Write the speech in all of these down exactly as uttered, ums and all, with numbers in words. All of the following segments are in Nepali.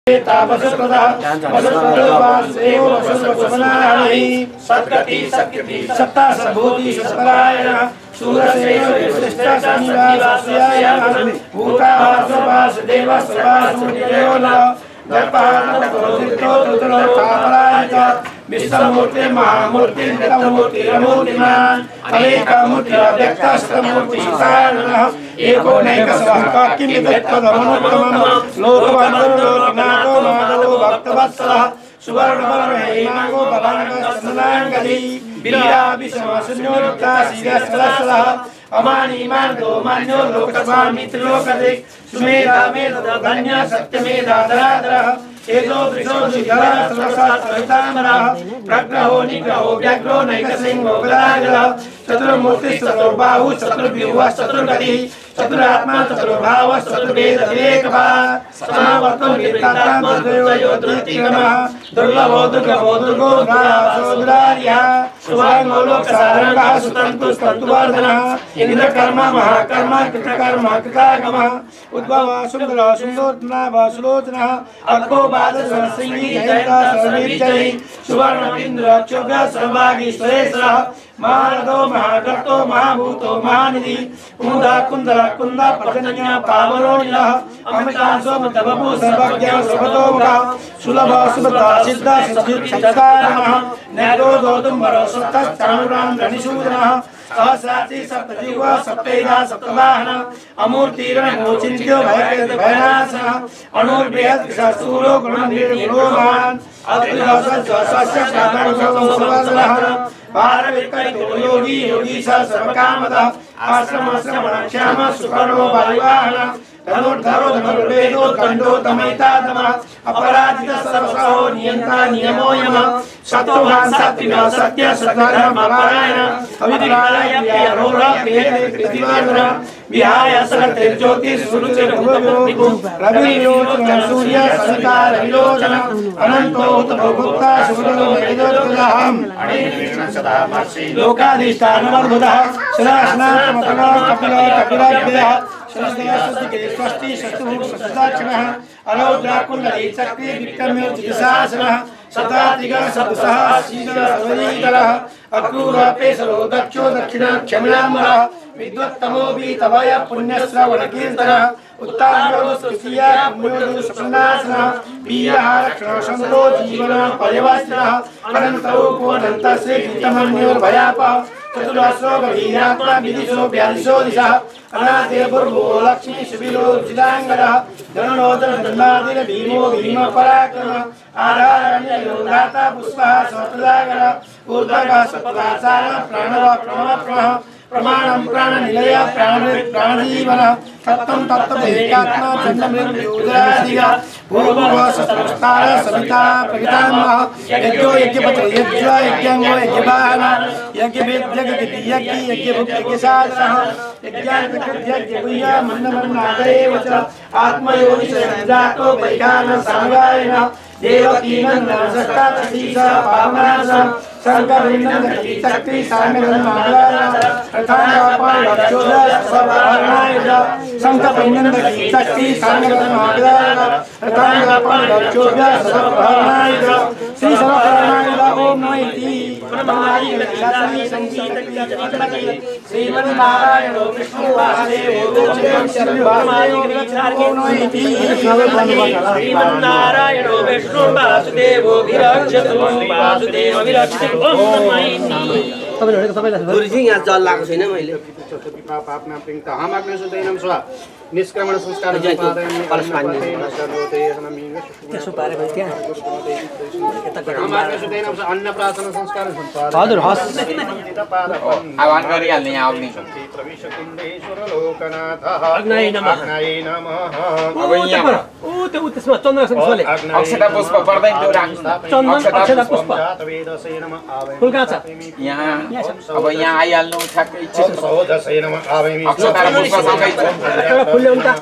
तापसप्रदा वसुप्रदेवासेव वसुप्रसमनाहि सत्कति सत्कृति सत्ता संभूति सत्परायण सूरसेव विशिष्टा सन्निवासयाय भूतावासवासुदेव सर्वासुदेवो न विश्वमूर्ति महामूर्ति नित्यमूर्ति मूर्तिमान अनेकमूर्ति अव्यक्तस्तमूर्ति सारणः एको नैकस्वः किमिदत्पदमनुत्तमं लोकवन्दो लोकनाथो माधवो भक्तवत्सलः सुवर्णवर्णो हेमांगो भवानगस्मलांगली बिरा विषमशून्योक्ता शिरस्वलः अमानी मार्गो मान्यो लोकस्वामित्र लोकदिक् सुमेधा मेधा धन्य सत्यमेधा धराधरः एतो वृषो द्विजरः सर्वशास्त्रहितामरः प्रग्रहो निग्रहो व्याघ्रो नैकसिंहो गदाग्रः चतुर्मूर्तिः चतुर्बाहुः चतुर्व्यूहः चतुर्गतिः चतुरात्मा चतुर्भावः चतुर्वेदविवेकवान् समावर्तं वीरतां तद्वयोधृतिक्रमः दुर्लभो दुर्गमो दुर्गो दुरार्यः सुवाङ्गो लोकसाधारणः सुतन्तु स्तन्तुवर्धनः इन्द्रकर्मा महाकर्मा कृतकर्मा कृतागमः उद्भवः सुन्दरः सुन्दोत्तमः सुलोचनः अग्गो बादशरसिंही जयता सर्वेजयी सुवर्णमिन्द्रक्षुभ्रः सर्वागी सुरेशः महारथो महागर्तो महाभूतो महानिधि कुमुदा कुन्दरा कुन्दा पर्जन्य पावनो नीलः अमितांशो मतबभू सर्वज्ञ सर्वतोमुखः सुलभ सुभद्रा सिद्ध सिद्धिचकारः नैरो दोदुम्बरो सप्तश्चाणुरां रणिशूदनः सहस्राक्षी सप्तजिह्वा सप्तैधा सप्तवाहन अमूर्तिरणमोचिन्त्यो भयनाशः अणुर्बृहत्सूरो गुणनिर्गुणोमान् अद्भुतस्वस्य योगी योगी स सर्वकामदः आश्रम श्रवणक्षाम सुकर्णो वायुवाहन धनुर्धरो धनुर्वेदो दण्डो दमयितादमः अपराजितः सर्वसहो नियन्ता नियमो यमः सत्त्ववान् सात्विकः सत्य सद्धर्मपरायण अविद्यालय प्रियरोरः प्रियते कृतिवर्धनः विहाय सकलतेजोतिः सुरुचिर्भुवो रविलोचनः सूर्यः सविता रविलोचनः अनन्तो उत्तमभुक्ता सुमनो वेदोत्तमः लोकाधिष्ठानमद्भुतः सदास्नात्मकः कपिलः कपिलाभ्यः स्वस्ति शत्रुमुखसदाक्षणः अरौद्राकुण्डली चक्रे विक्रमे चिकित्सासनः शताधिकः सप्तसः शीतलः सर्वदीकरः अक्रूरपेशरो दक्षो दक्षिणाक्षमिणाम्बरः विद्वत्तमो वीतवय पुण्यश्रवणकीर्तनः उत्तानोस्तुतिया पुण्योदुष्पन्नासनः वीरः रक्षणशङ्को जीवनः पर्यवस्तिनः अनन्तौ कोऽनन्तस्य गीतमन्योर्भयापः चतुराश्रो गभीरात्मा विदिशो व्यादिशो दिशः अनाथे पूर्वो लक्ष्मी शिबिरो जिदांगरः धनुनोदर धन्नादिर भीमो भीम पराक्रमः आधारण्यो दाता पुष्पः सप्तदागरः ऊर्ध्वगः सप्तदासारः प्रणवः प्रणवप्रमः प्रमाणं प्राणनिलय प्राण प्राणजीवनः तत्त्वं तत्त्वमेकात्मा चन्द्रमृत्युदरादिगः भूर्भुवः सत्स्तारः सविता प्रगितामहः यज्ञो यज्ञपतिः यज्ञो यज्ञाङ्गो यज्ञवाहनः यज्ञवेद्यज्ञगति यज्ञ यज्ञभुक् यज्ञसाधनः यज्ञान्तकृत्यज्ञगुह्य मन्नमन्नादयेव च आत्मयोनिशजातो वैखानः समगायनः देवकीनन्दनसष्टादशीसः पावनासः शङ्करविन्दनगति शक्ति साम्यधर्मागारः रथाङ्गापाणिरक्षोदः सर्वभरणाय च शङ्करविन्दनगति शक्ति साम्यधर्मागारः रथाङ्गापाणिरक्षोदः सर्वभरणाय च श्री सर्वभरणाय ओम नमः इति ब्रह्मादिगणशास्त्री संगीतगीतगीतगीत श्रीमन्नारायणो विष्णु वासुदेवो ओम नमः इति श्रीमन्नारायणो विष्णु वासुदेवो विरक्षतु वासुदेव विरक्षतु ओम नमः इति तपाईहरुको सबैलाई गुरुजी यहाँ जल लाग्छ छैन मैले पापना पिंग हम आग्ने सुदैनम स्वा निष्क्रमण संस्कार कलश पानी त्यसो पारे भयो त्यहाँ हम आग्ने सुदैनम अन्नप्राशन संस्कार हजुर हस् आह्वान गरिहाल्ने यहाँ अग्नि प्रवेश कुण्डेश्वर लोकनाथः अग्नये नमः अग्नये नमः अब यहाँ ओ त्यो त्यसमा चन्द्रसँग सोले अक्षता पुष्प पर्दै त्यो राख्नु चन्दन अक्षता पुष्प फुल कहाँ छ यहाँ अब यहाँ आइहाल्नु ठ्याक्कै हो दसैँ नमा आवेमी अक्षता र पुष्पसँगै खुल्ले हुन्छ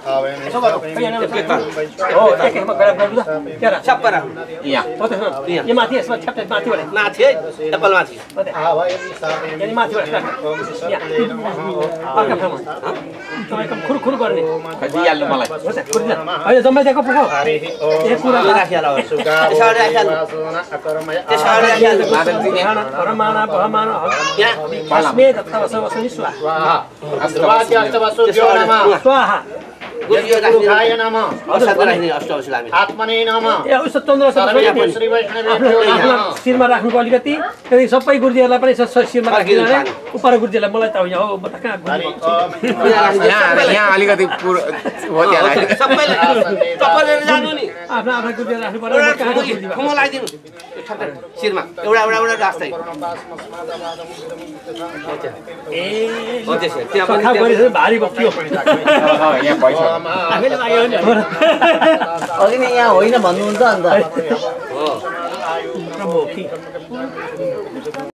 हो एकैमा गएर गर्नु त क्या सबै राख यहाँ हो त यहाँ माथि यसमा छ्याप्टै माथि भने माथि है एप्पल माथि यहाँ माथि भने अर्का ठाउँमा एकदम खुरखुर गर्ने दिइहाल्नु मलाई होइन जम्मै दिएको पुगो एक कुरा राखिहाल त्यसरी राखिहाल त्यसरी राखिहाल परमाना बहमाना अस्मे दत्तव सर्वस्वनि स्वाहा स्वाहा गुरुखाय नमः अष्टवशी अष्टवशी लामी आत्मने नमः ए उस चन्द्र श्री वैष्णव शिरमा राख्नुको अलिकति त्यही सबै गुरुजीहरूलाई पनि शिरमा राखिदिनु भने उपर गुरुजीलाई मलाई त यहाँ हो म त कहाँ यहाँ यहाँ अलिकति सबैले सबैले जानु नि आफ्नो आफ्नो गुरुजीलाई राख्नु पर्यो खुम लगाइदिनु शिरमा एउटा एउटा एउटा राख्दै ए हो त्यसै त्यहाँ पनि गरे भारी बक्यो यहाँ पैसा हामीले लाग्यो नि अघि नै यहाँ होइन भन्नुहुन्छ अन्त हो